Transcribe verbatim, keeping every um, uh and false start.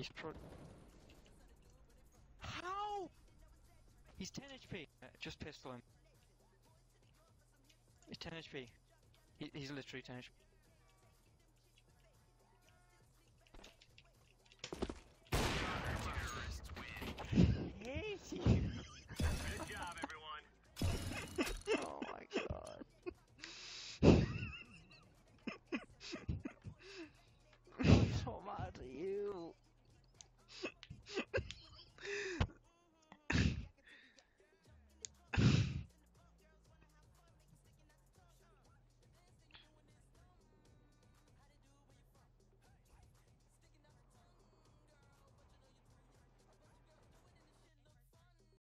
He's pro. How? He's ten H P. Uh, just pistol him. He's ten H P. He, he's literally ten H P. I hate you.